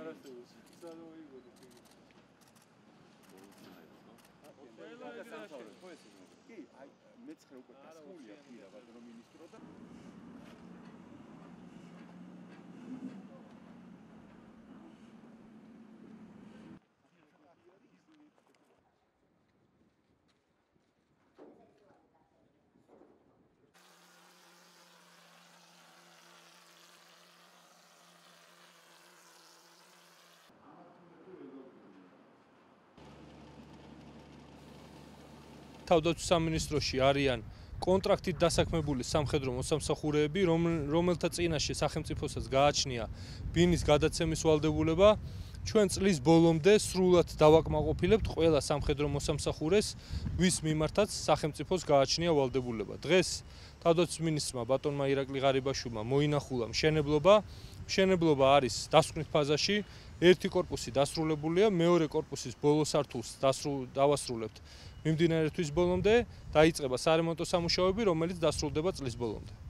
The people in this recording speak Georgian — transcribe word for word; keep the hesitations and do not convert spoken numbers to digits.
კი, აი მეცხრე უკვე დასმულია პირა ბატონო მინისტრო და თავდაცვის სამინისტროში არიან კონტრაქტით დასაქმებული სამხედრო მოსამსახურეები, რომელთა წინაშე სახელმწიფოსაც გააჩნია ბინის გადაცემის ვალდებულება. ჩვენ წლის ბოლომდე სრულად დავაკმაყოფილებთ ყველა სამხედრო მოსამსახურეს, ვის მიმართაც სახელმწიფოს გააჩნია ვალდებულება. დღეს თავდაცვის მინისტრმა ბატონმა ირაკლი ღარიბაშვილმა მოინახულა მშენებლობა. მშენებლობა არის დასკვნით ფაზაში. ერთი კორპუსი დასრულებულია, მეორე კორპუსის ბოლო სართულს დავასრულებთ მიმდინარე თვის ბოლომდე, დაიწყება სარემონტო სამუშაოები, რომელიც დასრულდება წლის ბოლომდე.